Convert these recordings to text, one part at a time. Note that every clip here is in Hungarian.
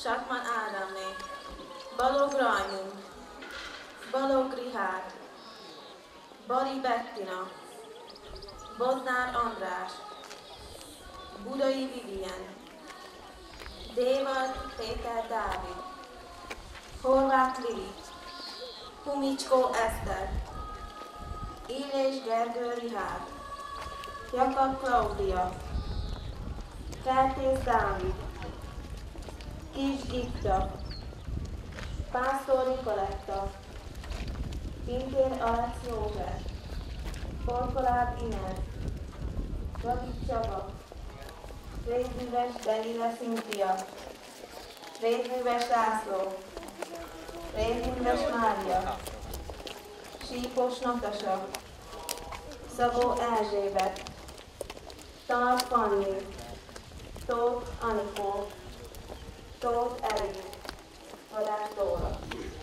Satman Ádámné, Balog Rajmund, Balog Rihárd, Bari Bettina, Bodnár András, Budai Vivien, Dévad Péter Dávid, Horváth Lili, Humicskó Eszter, Illés Gergő Rihárd, Jakab Klaudia, Kertész Dávid, Kis Gitta, Pásztor Nikoletta, Pintér Alex József, Porkoláb Ines, Radics Csaba, Rézműves Delila Szintia, Rézműves László, Rézműves Mária, Sípos Natasa, Szabó Erzsébet, Tar Fanni, Tóth Anikó, Tóth Erik, Vadász Dóra.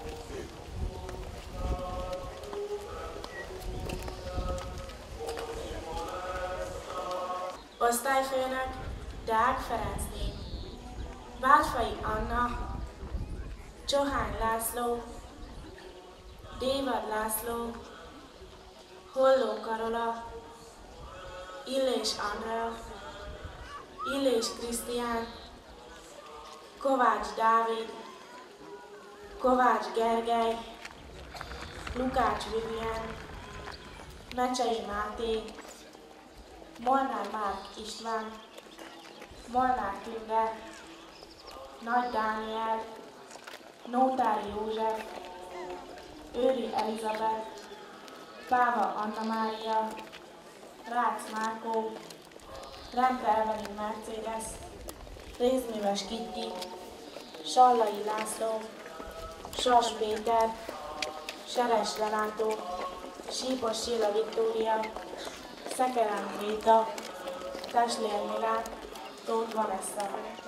Osztályfőnök Deák Ferencné, Várfai Anna, Csohány László, Dévad László, Holló Karola, Illés Andrea, Illés Krisztián, Kovács Dávid, Kovács Gergely, Lukács Vivien, Mecsei Máté, Molnár Márk István, Molnár Tünde, Nagy Dániel, Nótári József, Őri Elizabeth, Páva Anna Mária, Rácz Márkó, Rempe Evelyn Mercedes, Rézműves Kitty, Sallai László, Sas Péter, Seres Renátó, Sípos Silla Viktória, Szekerán Réta, Teslér Milán, Tóth Vanessa.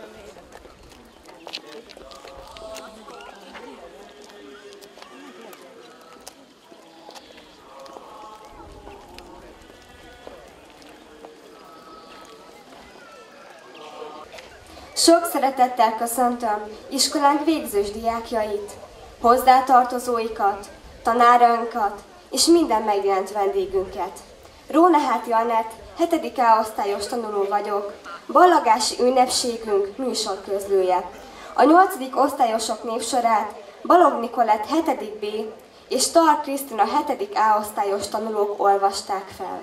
Sok szeretettel köszöntöm iskolánk végzős diákjait, hozzátartozóikat, tanárainkat és minden megjelent vendégünket. Róneháti Anett, 7. A osztályos tanuló vagyok, ballagási ünnepségünk műsorközlője. A 8. osztályosok névsorát Balog Nikolett 7. B és Tar Krisztina 7. A osztályos tanulók olvasták fel.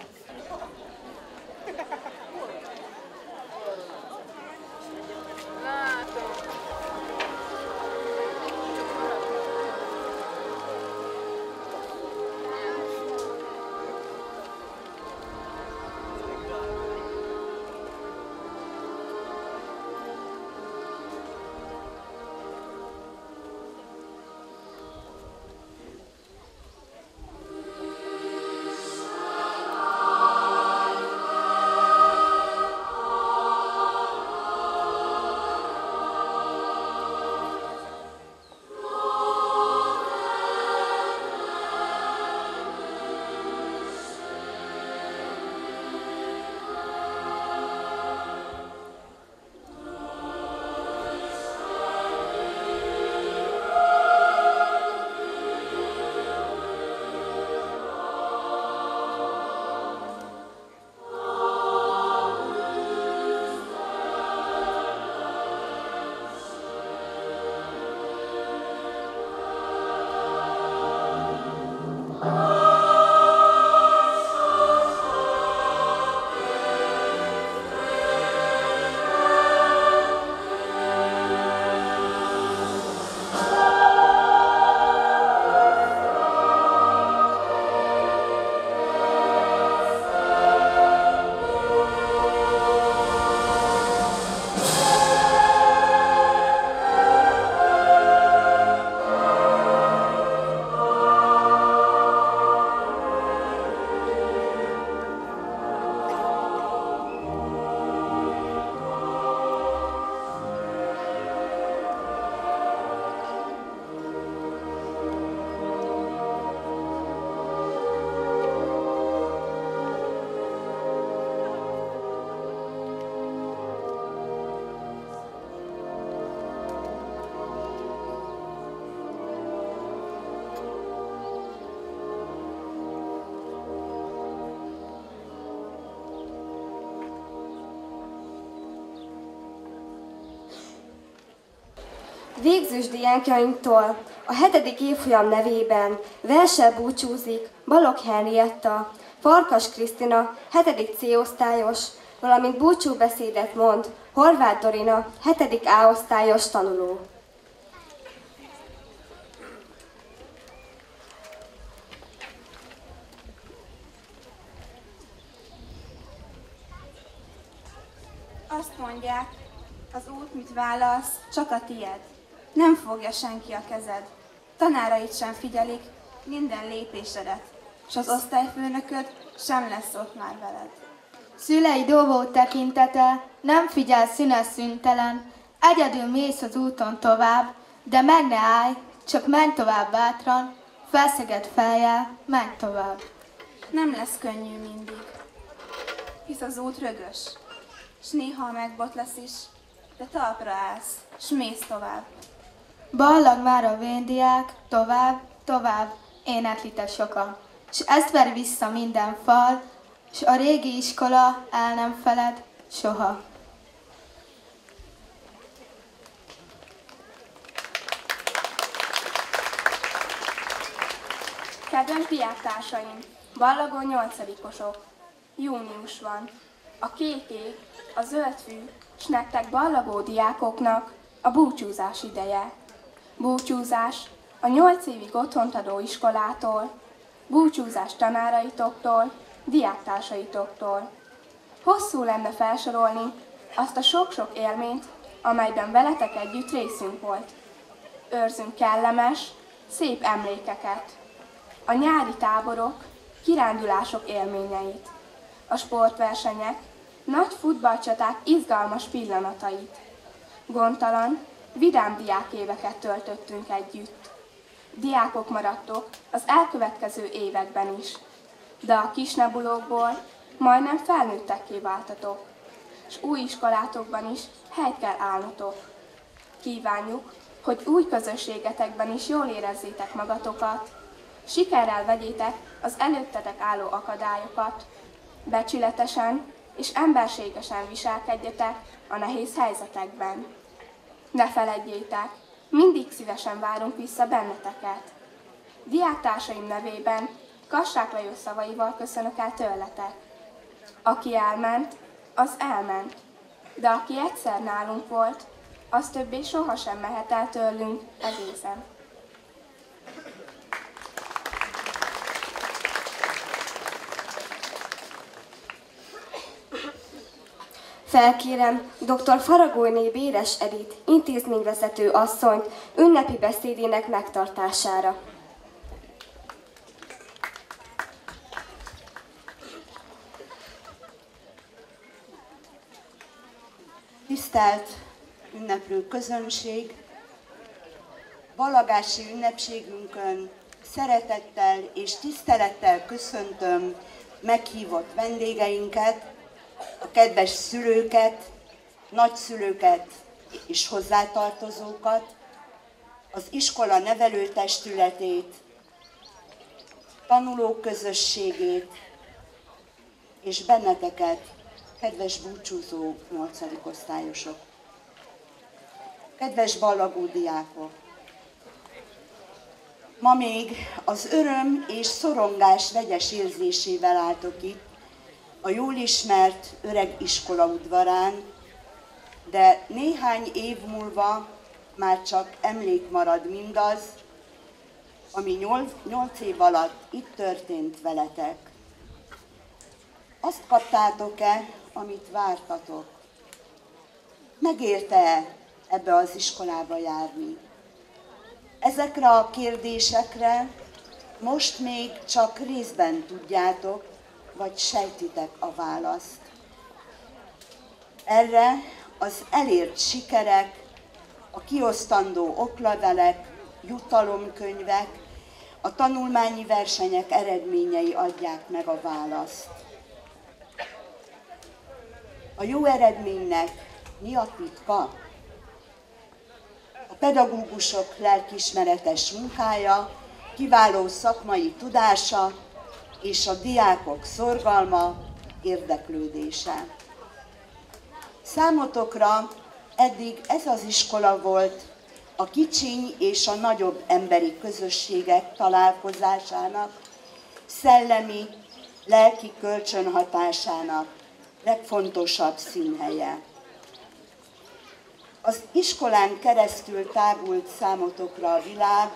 Végzős diákjainktól a 7. évfolyam nevében verssel búcsúzik Balogh Henrietta, Farkas Krisztina 7. C-osztályos, valamint búcsúbeszédet mond Horváth Dorina 7. A-osztályos tanuló. Azt mondják, az út, mit válasz, csak a tied. Nem fogja senki a kezed. Tanáraid sem figyelik minden lépésedet, s az osztályfőnököd sem lesz ott már veled. Szüleid óvó tekintete nem figyel szünes szüntelen, egyedül mész az úton tovább, de meg ne állj, csak menj tovább bátran, felszeged fejjel, menj tovább. Nem lesz könnyű mindig, hisz az út rögös, s néha megbotlasz is, de talpra állsz, s mész tovább. Ballag már a véndiák, tovább, tovább, éneklitek sokan, s ezt veri vissza minden fal, s a régi iskola el nem feled soha. Kedves diáktársaim, Ballagon 8-osok, június van. A kék ég, a zöld fű, s nektek ballagó diákoknak a búcsúzás ideje. Búcsúzás a 8 évig otthont adó iskolától, búcsúzás tanáraitoktól, diáktársaitoktól. Hosszú lenne felsorolni azt a sok-sok élményt, amelyben veletek együtt részünk volt. Őrzünk kellemes, szép emlékeket. A nyári táborok, kirándulások élményeit. A sportversenyek, nagy futballcsaták izgalmas pillanatait. Gondtalan, vidám diákéveket töltöttünk együtt. Diákok maradtok az elkövetkező években is, de a kisnebulókból majdnem felnőttekké váltatok, s új iskolátokban is helyt kell állnotok. Kívánjuk, hogy új közösségetekben is jól érezzétek magatokat, sikerrel vegyétek az előttetek álló akadályokat, becsületesen és emberségesen viselkedjetek a nehéz helyzetekben. Ne feledjétek, mindig szívesen várunk vissza benneteket. Diáktársaim nevében Kassák Lajos szavaival köszönök el tőletek. Aki elment, az elment, de aki egyszer nálunk volt, az többé sohasem mehet el tőlünk egészen. Felkérem dr. Faragóné Béres Edith, intézményvezető asszonyt ünnepi beszédének megtartására. Tisztelt ünneplő közönség! Ballagási ünnepségünkön szeretettel és tisztelettel köszöntöm meghívott vendégeinket, a kedves szülőket, nagyszülőket és hozzátartozókat, az iskola nevelőtestületét, tanulók közösségét és benneteket, kedves búcsúzó 8. osztályosok. Kedves ballagó diákok! Ma még az öröm és szorongás vegyes érzésével álltok itt, a jól ismert öreg iskola udvarán, de néhány év múlva már csak emlék marad mindaz, ami 8 év alatt itt történt veletek. Azt kaptátok-e, amit vártatok? Megérte-e ebbe az iskolába járni? Ezekre a kérdésekre most még csak részben tudjátok, vagy sejtitek a választ. Erre az elért sikerek, a kiosztandó oklevelek, jutalomkönyvek, a tanulmányi versenyek eredményei adják meg a választ. A jó eredménynek mi a titka? A pedagógusok lelkiismeretes munkája, kiváló szakmai tudása és a diákok szorgalma, érdeklődése. Számotokra eddig ez az iskola volt a kicsiny és a nagyobb emberi közösségek találkozásának, szellemi, lelki kölcsönhatásának legfontosabb színhelye. Az iskolán keresztül tágult számotokra a világ,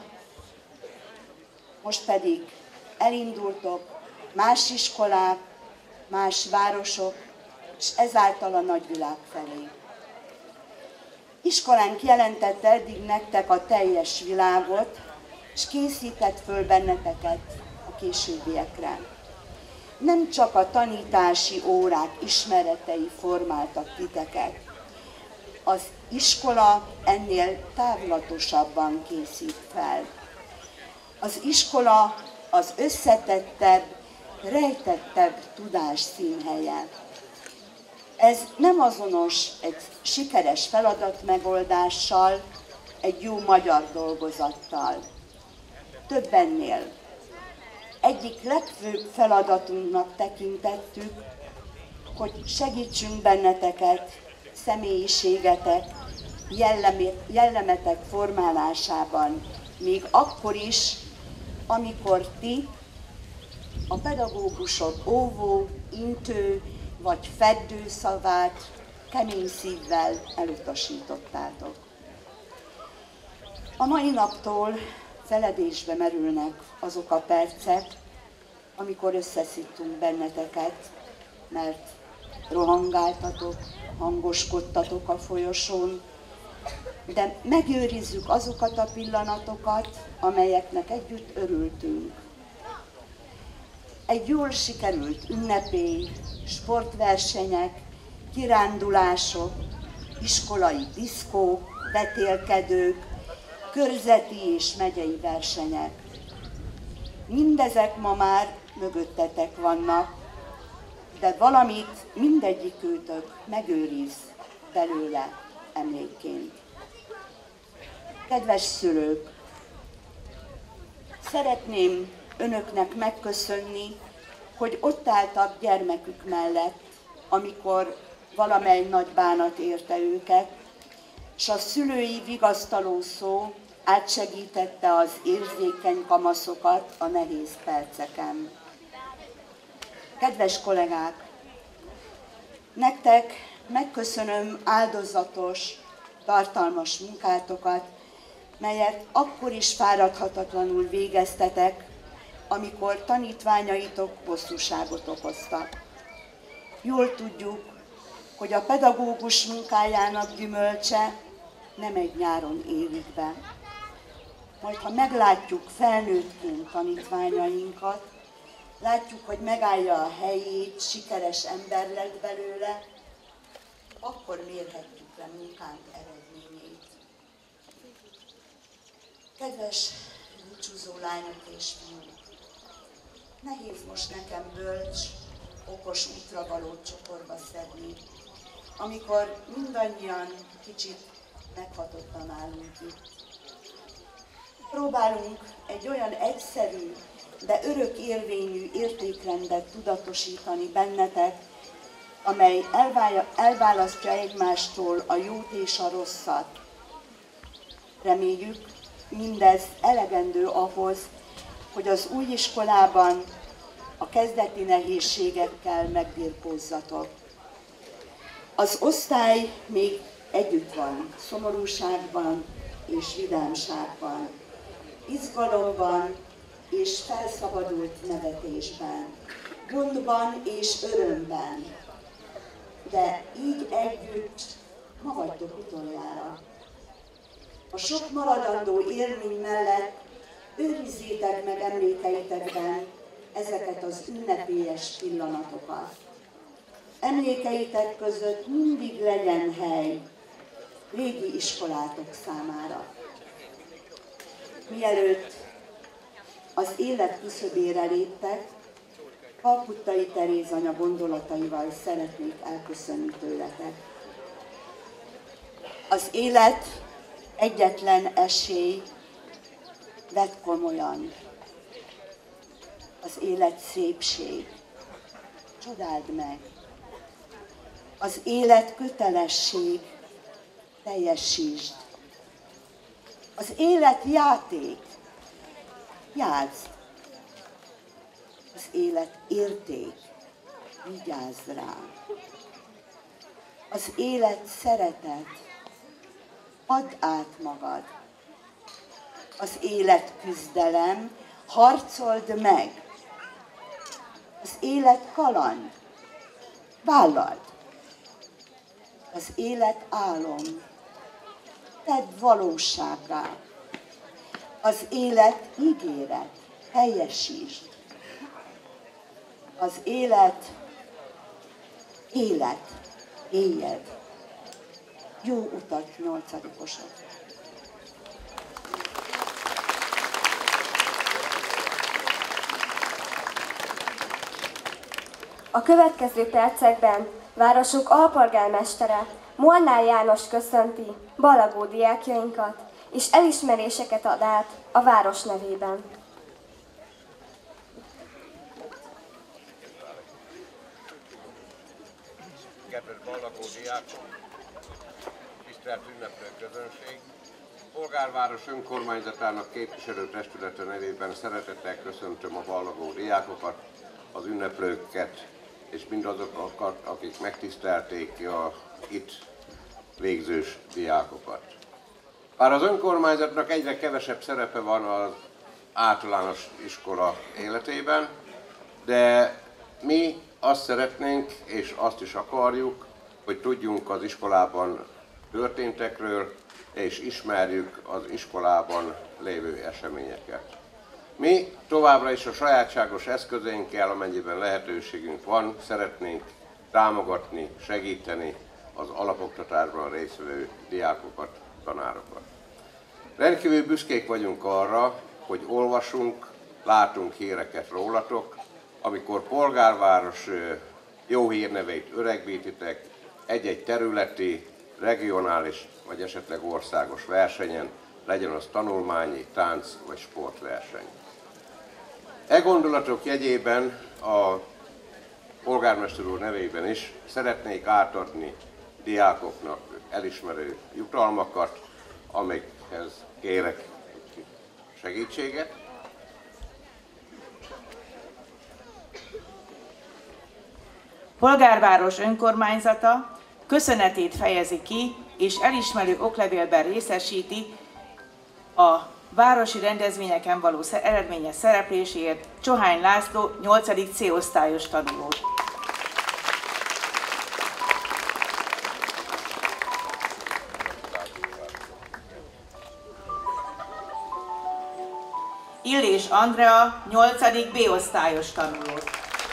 most pedig elindultok más iskolák, más városok, és ezáltal a nagyvilág felé. Iskolánk jelentette eddig nektek a teljes világot, és készített föl benneteket a későbbiekre. Nem csak a tanítási órák ismeretei formáltak titeket, az iskola ennél távlatosabban készít fel. Az iskola az összetettebb, rejtettebb tudás színhelye. Ez nem azonos egy sikeres feladatmegoldással, egy jó magyar dolgozattal. Több ennél. Egyik legfőbb feladatunknak tekintettük, hogy segítsünk benneteket, személyiségetek, jellemetek formálásában, még akkor is, amikor ti, a pedagógusok óvó, intő vagy feddő szavát kemény szívvel elutasítottátok. A mai naptól feledésbe merülnek azok a percek, amikor összeszittunk benneteket, mert rohangáltatok, hangoskodtatok a folyosón, de megőrizzük azokat a pillanatokat, amelyeknek együtt örültünk. Egy jól sikerült ünnepély, sportversenyek, kirándulások, iskolai diszkók, vetélkedők, körzeti és megyei versenyek. Mindezek ma már mögöttetek vannak, de valamit mindegyikőtök megőriz belőle emlékként. Kedves szülők, szeretném önöknek megköszönni, hogy ott álltak gyermekük mellett, amikor valamely nagy bánat érte őket, és a szülői vigasztaló szó átsegítette az érzékeny kamaszokat a nehéz perceken. Kedves kollégák, nektek megköszönöm áldozatos, tartalmas munkátokat, melyet akkor is fáradhatatlanul végeztetek, amikor tanítványaitok bosszúságot okoztak. Jól tudjuk, hogy a pedagógus munkájának gyümölcse nem egy nyáron érik be. Majd ha meglátjuk felnőttként tanítványainkat, látjuk, hogy megállja a helyét, sikeres ember lett belőle, akkor mérhetjük le munkánk eredményét. Kedves búcsúzó lányok és fiúk, nehéz most nekem bölcs, okos útra való csokorba szedni, amikor mindannyian kicsit meghatottan állunk itt. Próbálunk egy olyan egyszerű, de örök érvényű értékrendet tudatosítani bennetek, amely elválasztja egymástól a jót és a rosszat. Reméljük, mindez elegendő ahhoz, hogy az új iskolában a kezdeti nehézségekkel megbirkózzatok. Az osztály még együtt van, szomorúságban és vidámságban, izgalomban és felszabadult nevetésben, gondban és örömben. De így együtt ma vagytok utoljára. A sok maradandó élmény mellett őrizzétek meg emlékeitekben ezeket az ünnepélyes pillanatokat. Emlékeitek között mindig legyen hely régi iskolátok számára. Mielőtt az élet küszöbére léptek, Kalkuttai Teréz anya gondolataival szeretnék elköszönni tőletek. Az élet egyetlen esély, vedd komolyan. Az élet szépség, csodáld meg. Az élet kötelesség, teljesítsd. Az élet játék. Játszd. Az élet érték. Vigyázz rám. Az élet szeretet. Add át magad. Az élet küzdelem. Harcold meg. Az élet kaland. Vállald. Az élet álom. Tedd valósággá. Az élet ígéret. Teljesítsd. Az élet, éljed. Jó utat, 8-osok! A következő percekben városunk alpolgármestere, Molnár János köszönti Ballagó diákjainkat, és elismeréseket ad át a város nevében. Kedves Ballagó diákok, tisztelt ünneplő közönség! Polgárváros önkormányzatának képviselőtestülete nevében szeretettel köszöntöm a Ballagó diákokat, az ünneplőket és mindazokat, akik megtisztelték a itt végzős diákokat. Bár az önkormányzatnak egyre kevesebb szerepe van az általános iskola életében, de mi azt szeretnénk és azt is akarjuk, hogy tudjunk az iskolában történtekről, és ismerjük az iskolában lévő eseményeket. Mi továbbra is a sajátságos eszközeinkkel, amennyiben lehetőségünk van, szeretnénk támogatni, segíteni az alapoktatásban résztvevő diákokat, tanárokat. Rendkívül büszkék vagyunk arra, hogy olvasunk, látunk híreket rólatok, amikor polgárváros jó hírnevét öregbítitek egy-egy területi, regionális vagy esetleg országos versenyen, legyen az tanulmányi, tánc vagy sportverseny. E gondolatok jegyében a polgármester úr nevében is szeretnék átadni diákoknak elismerő jutalmakat, amikhez kérek segítséget. Polgárváros önkormányzata köszönetét fejezi ki, és elismerő oklevélben részesíti a városi rendezvényeken való eredményes szerepléséért Csohány László 8. C-osztályos tanulót. Illés Andrea 8. B-osztályos tanulót.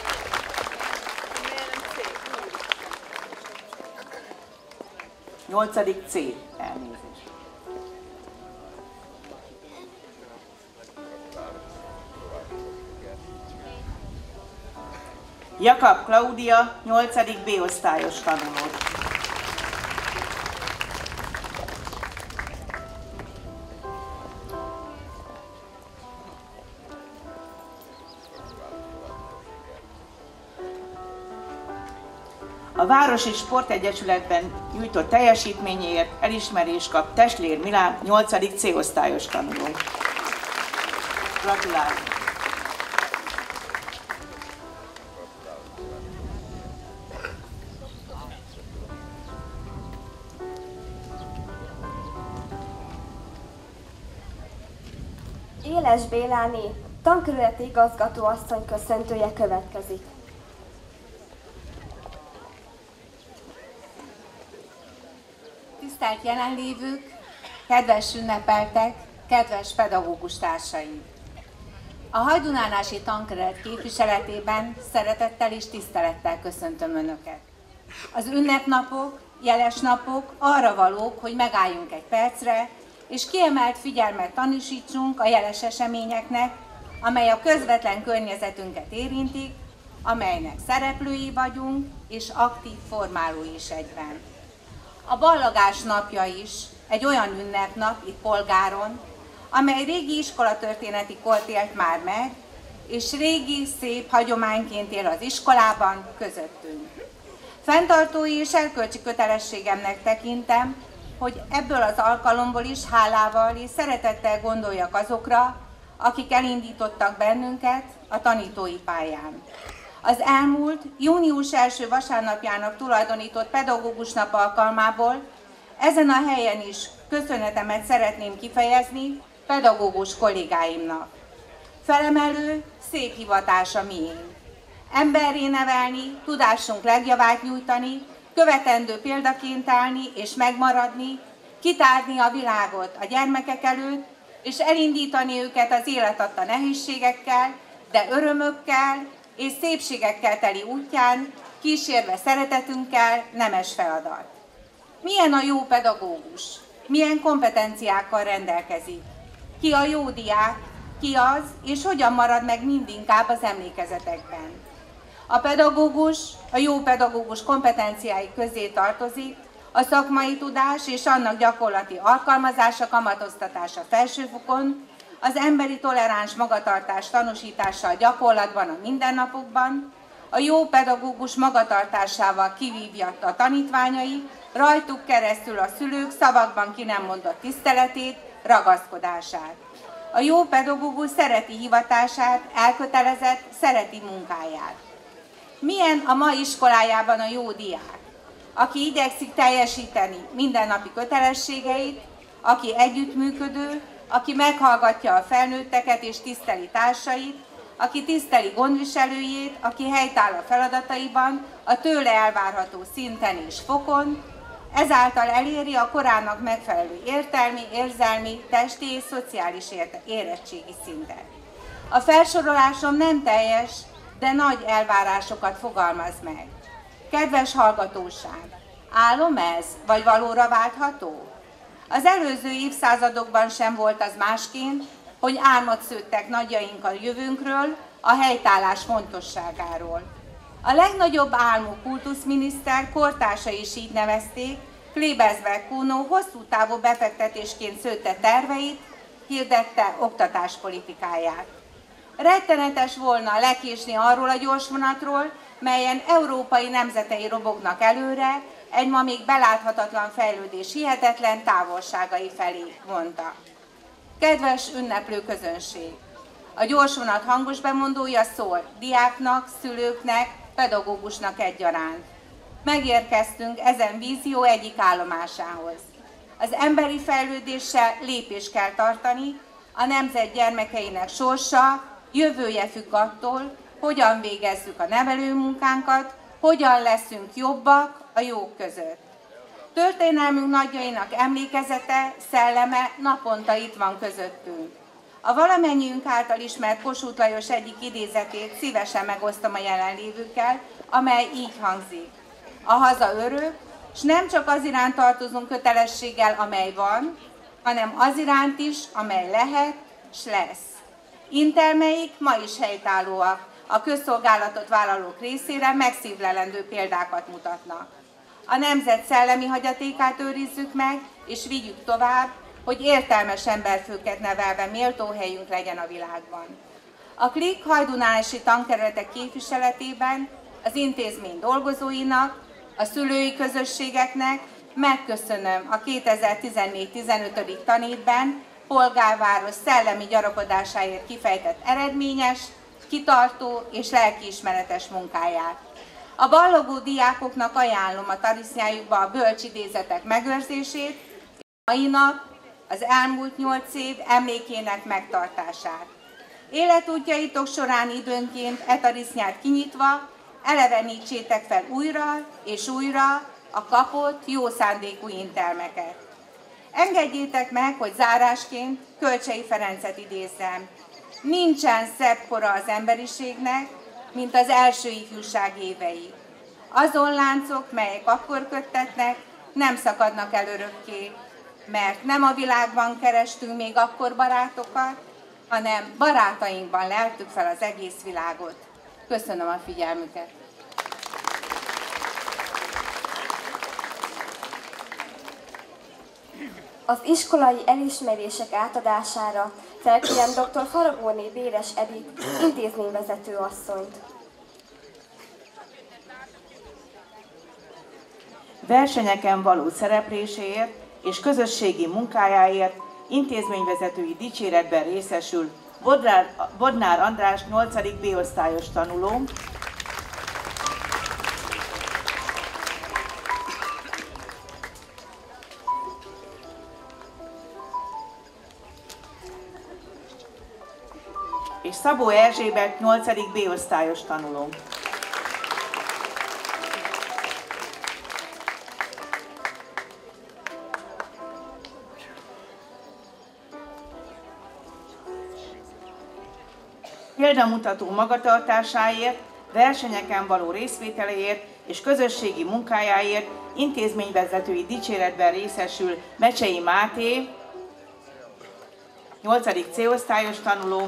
Nyolcadik C. Elnézést. Jakab Klaudia 8. B-osztályos tanulót. A Városi Sportegyesületben nyújtott teljesítményéért elismerést kap Teslér Milán 8. C-osztályos tanuló. Gratulálunk! Éles Béláné, tankerületi igazgatóasszony köszöntője következik. Tisztelt jelenlévők, kedves ünnepeltek, kedves pedagógus társaim! A Hajdunánási Tankerület képviseletében szeretettel és tisztelettel köszöntöm Önöket. Az ünnepnapok, jeles napok arra valók, hogy megálljunk egy percre, és kiemelt figyelmet tanúsítsunk a jeles eseményeknek, amely a közvetlen környezetünket érintik, amelynek szereplői vagyunk, és aktív formálói is egyben. A ballagás napja is egy olyan ünnepnap itt Polgáron, amely régi iskolatörténeti kort élt már meg, és régi, szép hagyományként él az iskolában közöttünk. Fenntartói és erkölcsi kötelességemnek tekintem, hogy ebből az alkalomból is hálával és szeretettel gondoljak azokra, akik elindítottak bennünket a tanítói pályán. Az elmúlt június első vasárnapjának tulajdonított pedagógus nap alkalmából ezen a helyen is köszönetemet szeretném kifejezni pedagógus kollégáimnak. Felemelő, szép hivatása miénk. Emberré nevelni, tudásunk legjavát nyújtani, követendő példaként állni és megmaradni, kitárni a világot a gyermekek előtt, és elindítani őket az élet adta nehézségekkel, de örömökkel és szépségekkel teli útján, kísérve szeretetünkkel nemes feladat. Milyen a jó pedagógus? Milyen kompetenciákkal rendelkezik? Ki a jó diák? Ki az, és hogyan marad meg mindinkább az emlékezetekben? A jó pedagógus kompetenciái közé tartozik a szakmai tudás és annak gyakorlati alkalmazása, kamatoztatása felsőfokon, az emberi toleráns magatartás tanúsítása a gyakorlatban, a mindennapokban, a jó pedagógus magatartásával kivívja a tanítványai, rajtuk keresztül a szülők szavakban ki nem mondott tiszteletét, ragaszkodását. A jó pedagógus szereti hivatását, elkötelezett, szereti munkáját. Milyen a ma iskolájában a jó diák? Aki igyekszik teljesíteni mindennapi kötelességeit, aki együttműködő, aki meghallgatja a felnőtteket és tiszteli társait, aki tiszteli gondviselőjét, aki helytáll a feladataiban, a tőle elvárható szinten és fokon, ezáltal eléri a korának megfelelő értelmi, érzelmi, testi és szociális érettségi szintet. A felsorolásom nem teljes, de nagy elvárásokat fogalmaz meg. Kedves hallgatóság, álom ez, vagy valóra váltható? Az előző évszázadokban sem volt az másként, hogy álmot szőttek nagyjaink a jövőnkről, a helytállás fontosságáról. A legnagyobb álmú kultuszminiszter, kortársai is így nevezték, Klebersberg Kuno hosszú távú befektetésként szőtte terveit, hirdette oktatáspolitikáját. Rettenetes volna lekésni arról a gyorsvonatról, melyen európai nemzetei robognak előre, egy ma még beláthatatlan fejlődés hihetetlen távolságai felé, mondta. Kedves ünneplő közönség! A gyorsvonat hangos bemondója szól diáknak, szülőknek, pedagógusnak egyaránt. Megérkeztünk ezen vízió egyik állomásához. Az emberi fejlődéssel lépést kell tartani, a nemzet gyermekeinek sorsa, jövője függ attól, hogyan végezzük a nevelőmunkánkat, hogyan leszünk jobbak a jók között. Történelmünk nagyjainak emlékezete, szelleme naponta itt van közöttünk. A valamennyiünk által ismert Kossuth Lajos egyik idézetét szívesen megosztom a jelenlévőkkel, amely így hangzik. A haza örök, s nem csak az iránt tartozunk kötelességgel, amely van, hanem az iránt is, amely lehet, s lesz. Intelmeik ma is helytállóak, a közszolgálatot vállalók részére megszívlelendő példákat mutatnak. A nemzet szellemi hagyatékát őrizzük meg, és vigyük tovább, hogy értelmes emberfőket nevelve méltó helyünk legyen a világban. A KLIK hajdunási tankerületek képviseletében az intézmény dolgozóinak, a szülői közösségeknek megköszönöm a 2014-15. tanévben polgárváros szellemi gyarapodásáért kifejtett eredményes, kitartó és lelkiismeretes munkáját. A ballagó diákoknak ajánlom a tarisznyájukba a bölcsidézetek megőrzését, és a mai nap az elmúlt 8 év emlékének megtartását. Életútjaitok során időnként tarisznyát kinyitva, elevenítsétek fel újra és újra a kapott jó szándékú intelmeket. Engedjétek meg, hogy zárásként Kölcsey Ferencet idézzem. Nincsen szebb kora az emberiségnek, mint az első ifjúság évei. Azon láncok, melyek akkor köttetnek, nem szakadnak el örökké, mert nem a világban kerestünk még akkor barátokat, hanem barátainkban leltük fel az egész világot. Köszönöm a figyelmüket! Az iskolai elismerések átadására felkérem dr. Faragóné Béres Edith, intézményvezető asszonyt. Versenyeken való szerepléséért és közösségi munkájáért intézményvezetői dicséretben részesül Bodnár András 8. B-osztályos tanuló, és Szabó Erzsébet 8. B-osztályos tanuló. Példamutató magatartásáért, versenyeken való részvételéért és közösségi munkájáért intézményvezetői dicséretben részesül Mecsei Máté, 8. C-osztályos tanuló,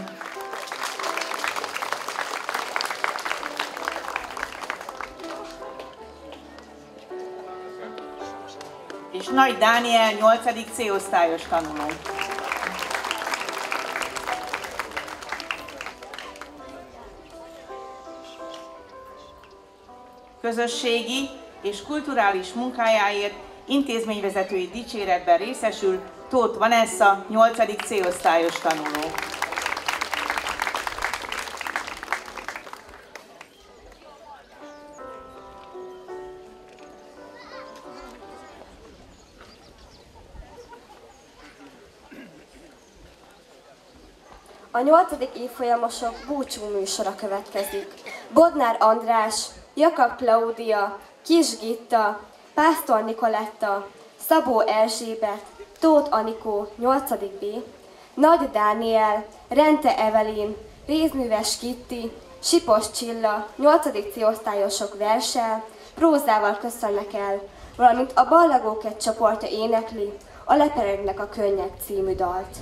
és Nagy Dániel 8. C-osztályos tanuló. Közösségi és kulturális munkájáért intézményvezetői dicséretben részesül Tóth Vanessa 8. C-osztályos tanuló. A 8. évfolyamosok búcsú műsora következik. Bodnár András, Jakab Klaudia, Kis Gitta, Pásztor Nikoletta, Szabó Erzsébet, Tóth Anikó 8. B, Nagy Dániel, Rente Evelin, Rézműves Kitti, Sipos Csilla 8. C-osztályosok verssel, prózával köszönnek el, valamint a Ballagók egy csoportja énekli a Leperegnek a könnyek című dalt.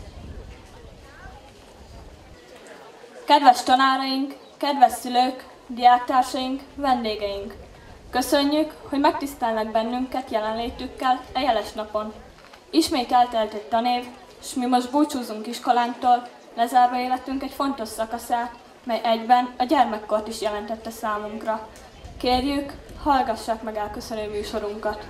Kedves tanáraink, kedves szülők, diáktársaink, vendégeink! Köszönjük, hogy megtisztelnek bennünket jelenlétükkel e jeles napon. Ismét eltelt egy tanév, s mi most búcsúzunk iskolánktól, lezárva életünk egy fontos szakaszát, mely egyben a gyermekkort is jelentette számunkra. Kérjük, hallgassák meg elköszönő műsorunkat.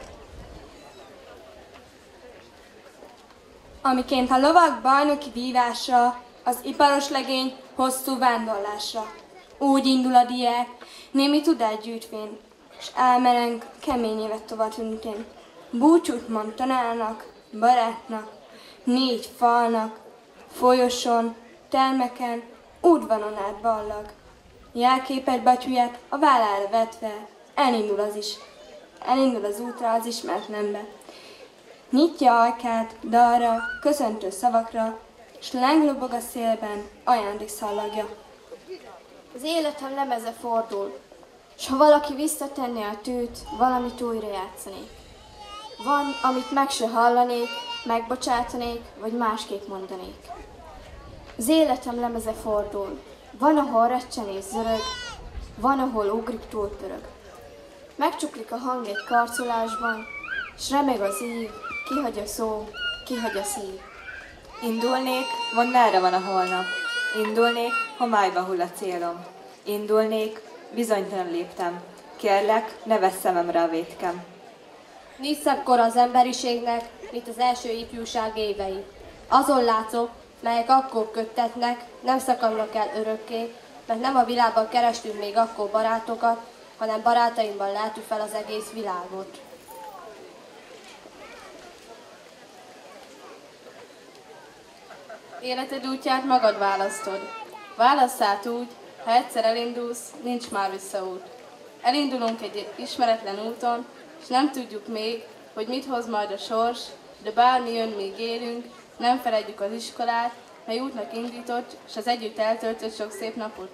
Amiként a lovak bajnoki vívásra, az iparos legény hosszú vándorlásra. Úgy indul a diák, némi tudást gyűjtvén, s elmereng kemény évet tovatüntén. Búcsút mond tanárnak, barátnak, 4 falnak, folyoson, termeken, udvaron át ballag. Jelképet batyuját a vállára vetve, elindul az útra az ismeretlenbe. Nyitja ajkát dalra, köszöntő szavakra, s lenglobog a szélben ajándék szallagja. Az életem lemeze fordul, s ha valaki visszatenné a tűt, valamit újra játszanék. Van, amit meg se hallanék, megbocsátanék, vagy másképp mondanék. Az életem lemeze fordul, van, ahol recsen és zörög, van, ahol ugrik túlpörög. Megcsuklik a hang egy karcolásban, s remeg az ív, kihagy a szó, kihagy a szív. Indulnék, mondd merre van a holnap. Indulnék, ha májba hull a célom. Indulnék, bizonytalan léptem. Kérlek, ne vessz szememre a vétkem. Nincs szebb kor az emberiségnek, mint az első ifjúság évei. Azon látszok, melyek akkor köttetnek, nem szakadnak el örökké, mert nem a világban kerestünk még akkor barátokat, hanem barátaimban látjuk fel az egész világot. Életed útját magad választod. Válassz át úgy, ha egyszer elindulsz, nincs már visszaút. Elindulunk egy ismeretlen úton, és nem tudjuk még, hogy mit hoz majd a sors, de bármi jön, még élünk, nem feledjük az iskolát, mely útnak indított, és az együtt eltöltött sok szép napot.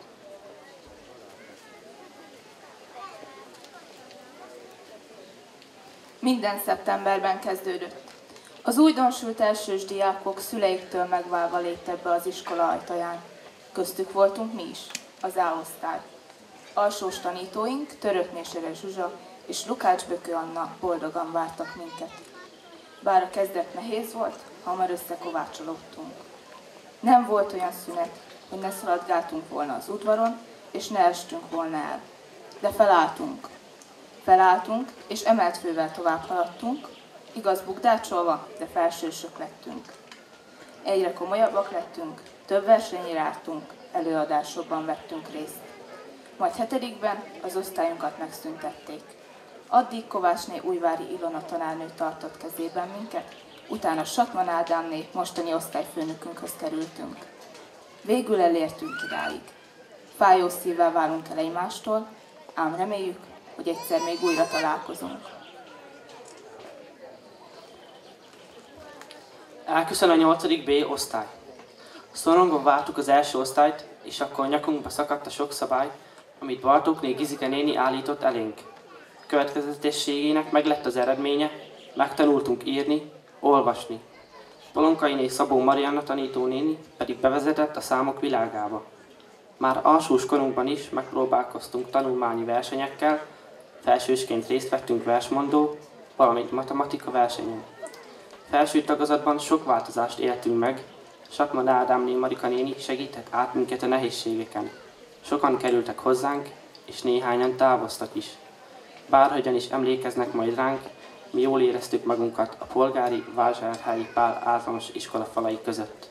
Minden szeptemberben kezdődött. Az újdonsült elsős diákok szüleiktől megválva léptek be az iskola ajtaján. Köztük voltunk mi is, az A-osztály. Alsós tanítóink, Törökné-Sere Zsuzsa és Lukács Bökő Anna boldogan vártak minket. Bár a kezdet nehéz volt, hamar összekovácsolódtunk. Nem volt olyan szünet, hogy ne szaladgáltunk volna az udvaron, és ne estünk volna el. De felálltunk. Felálltunk, és emelt fővel tovább haladtunk, Igaz bukdácsolva, de felsősök lettünk. Egyre komolyabbak lettünk, több versenyre jártunk, előadásokban vettünk részt. Majd 7-ben az osztályunkat megszüntették. Addig Kovácsné Újvári Ilona tanárnő tartott kezében minket, utána Satman Ádámné mostani osztályfőnökünkhöz kerültünk. Végül elértünk idáig. Fájó szívvel válunk el egymástól, ám reméljük, hogy egyszer még újra találkozunk. Elköszön a 8. B osztály. Szorongva vártuk az első osztályt, és akkor nyakunkba szakadt a sok szabály, amit Bartókné Gizike néni állított elénk. Következetességének meglett az eredménye, megtanultunk írni, olvasni. Palonkainé Szabó Marianna tanítónéni pedig bevezetett a számok világába. Már alsós korunkban is megpróbálkoztunk tanulmányi versenyekkel, felsősként részt vettünk versmondó, valamint matematika versenyen. Felső tagozatban sok változást éltünk meg, Satman Ádámné Marika néni segített át minket a nehézségeken. Sokan kerültek hozzánk, és néhányan távoztak is. Bárhogyan is emlékeznek majd ránk, mi jól éreztük magunkat a polgári Vásárhelyi Pál általános iskola falai között.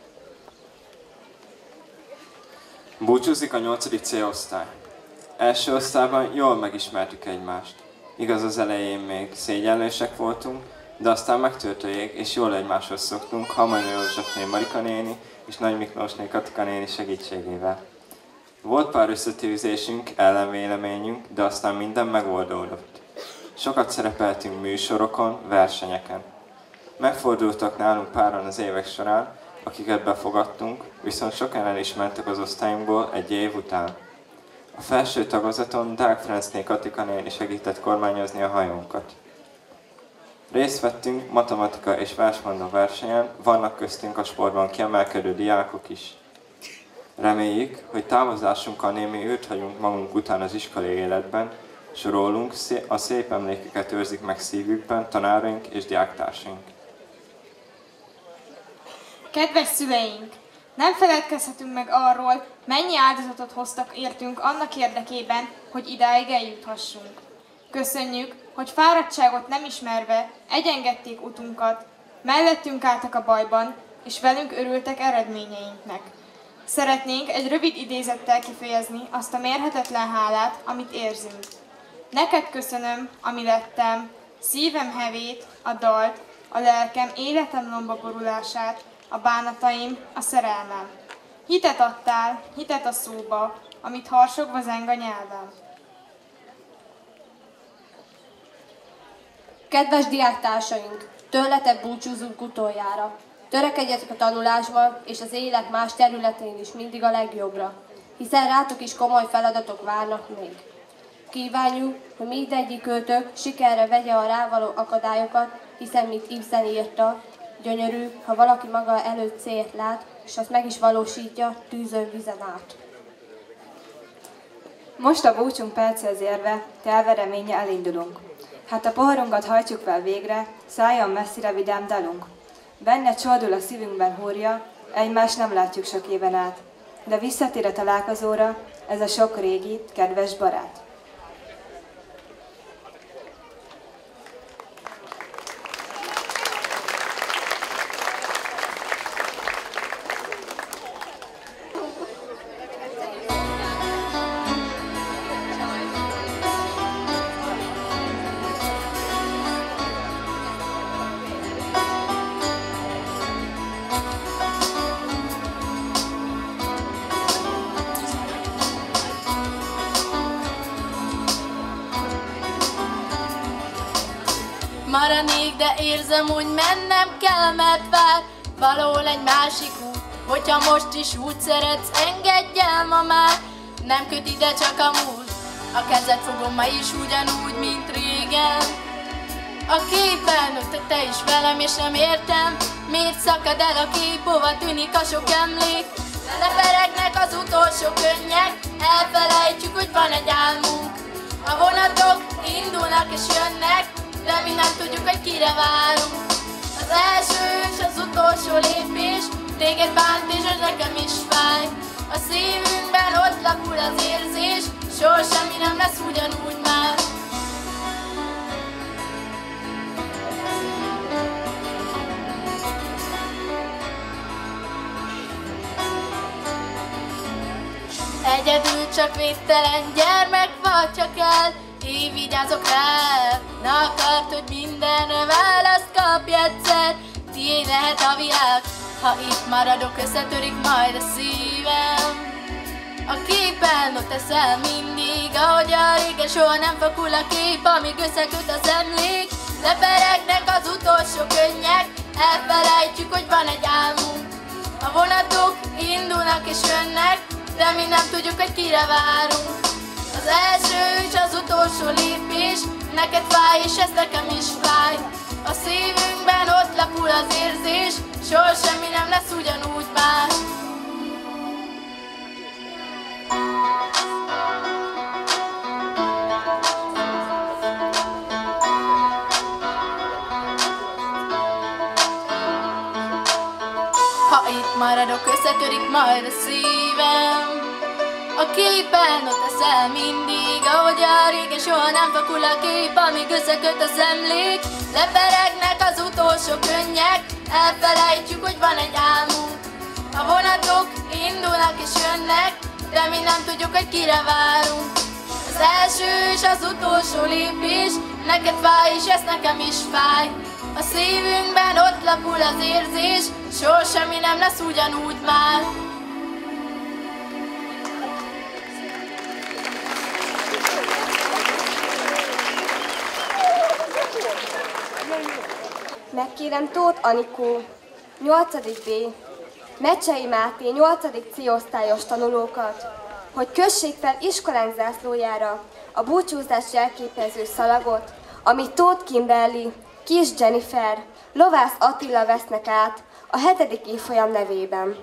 Búcsúzik a 8. C osztály. Első osztályban jól megismertük egymást. Igaz, az elején még szégyenlősek voltunk, de aztán megtört a jég, és jól egymáshoz szoktunk Hamanyi Józsefné Marika néni és Nagy Miklósné Katika néni segítségével. Volt pár összetűzésünk, ellenvéleményünk, de aztán minden megoldódott. Sokat szerepeltünk műsorokon, versenyeken. Megfordultak nálunk páran az évek során, akiket befogadtunk, viszont sokan el is mentek az osztályunkból egy év után. A felső tagozaton Deák Ferencné Katika néni segített kormányozni a hajónkat. Részt vettünk matematika és versmondó versenyen, vannak köztünk a sportban kiemelkedő diákok is. Reméljük, hogy távozásunkkal némi űrt hagyunk magunk után az iskolai életben, s rólunk a szép emlékeket őrzik meg szívükben tanáraink és diáktársaink. Kedves szüleink! Nem feledkezhetünk meg arról, mennyi áldozatot hoztak értünk annak érdekében, hogy idáig eljuthassunk. Köszönjük, hogy fáradtságot nem ismerve egyengedték utunkat, mellettünk álltak a bajban, és velünk örültek eredményeinknek. Szeretnénk egy rövid idézettel kifejezni azt a mérhetetlen hálát, amit érzünk. Neked köszönöm, ami lettem, szívem hevét, a dalt, a lelkem, életem lomba borulását, a bánataim, a szerelmem. Hitet adtál, hitet a szóba, amit harsogva zeng a nyelvem. Kedves diáktársaink, tőletek búcsúzunk utoljára. Törekedjetek a tanulásban és az élet más területén is mindig a legjobbra, hiszen rátok is komoly feladatok várnak még. Kívánjuk, hogy mindegyikőtök sikerre vegye a rávaló akadályokat, hiszen mint Ibsen írta, gyönyörű, ha valaki maga előtt célt lát, és azt meg is valósítja tűzön vizen át. Most a búcsunk perchez érve, telve reménye elindulunk. Hát a poharunkat hajtsuk fel végre, szálljon messzire vidám dalunk. Benne csordul a szívünkben húrja, egymást nem látjuk sok éven át. De visszatér a találkozóra, ez a sok régi, kedves barát. Maranék, de érzem, hogy mennem kell, mert vár valahol egy másik út. Hogyha most is úgy szeretsz, engedj el ma már, nem köt ide csak a múlt. A kezed fogom ma is ugyanúgy, mint régen. A képen nőtt te is velem, és nem értem, miért szakad el a kép, hova tűnik a sok emlék. Leperegnek az utolsó könnyek, elfelejtjük, hogy van egy álmunk. A vonatok indulnak és jönnek, de mi nem tudjuk, hogy kire várunk. Az első és az utolsó lépés téged bánt, és ez nekem is fáj. A szívünkben ott lakul az érzés, soha semmi nem lesz ugyanúgy már. Egyedül csak védtelen gyermek vagy csak el, én vigyázok rá. Ne akart, hogy mindenre választ kapj egyszer. Tiéd lehet a világ, ha itt maradok, összetörik majd a szívem. A képen ott eszel mindig, ahogy a régen soha nem fakul a kép, amíg összeköt az emlék. Leperegnek az utolsó könnyek, elfelejtjük, hogy van egy álmunk. A vonatok indulnak és jönnek, de mi nem tudjuk, hogy kire várunk. Az első és az utolsó lépés, neked fáj és ez nekem is fáj. A szívünkben ott lapul az érzés, soha semmi nem lesz ugyanúgy már. Ha itt maradok, összetörik majd a szívem. A képen ott eszel mindig, ahogy a régen soha nem fakul a kép, amíg összeköt az emlék. Leperegnek az utolsó könnyek, elfelejtjük, hogy van egy álmunk. A vonatok indulnak és jönnek, de mi nem tudjuk, hogy kire várunk. Az első és az utolsó lépés, neked fáj és ez nekem is fáj. A szívünkben ott lapul az érzés, soha semmi nem lesz ugyanúgy már. Megkérem Tóth Anikó, 8. B, Mecsei Máté 8. C osztályos tanulókat, hogy kössék fel iskolánk zászlójára a búcsúzás jelképező szalagot, amit Tóth Kimberly, Kis Jennifer, Lovász Attila vesznek át a 7. évfolyam nevében.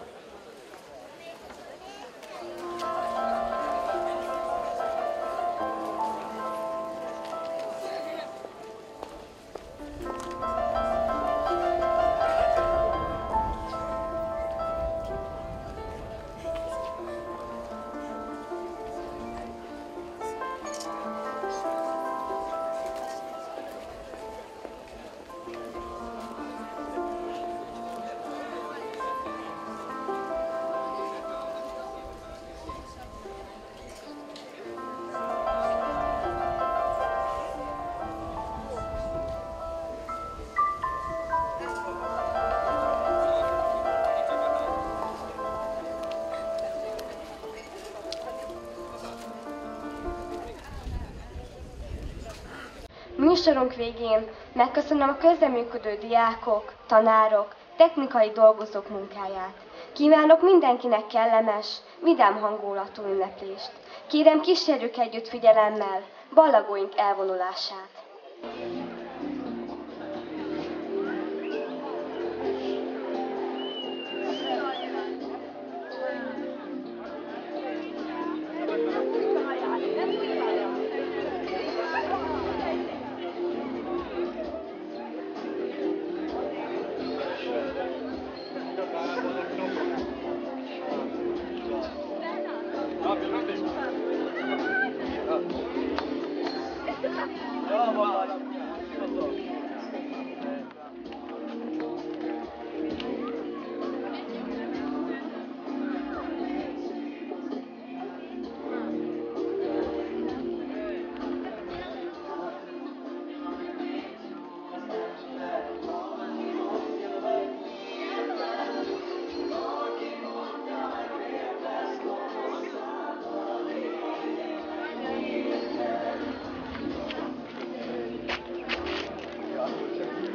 Műsorunk végén megköszönöm a közreműködő diákok, tanárok, technikai dolgozók munkáját. Kívánok mindenkinek kellemes, vidám hangulatú ünneplést. Kérem, kísérjük együtt figyelemmel ballagóink elvonulását.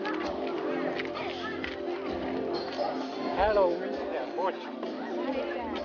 Hello, minden, bocs.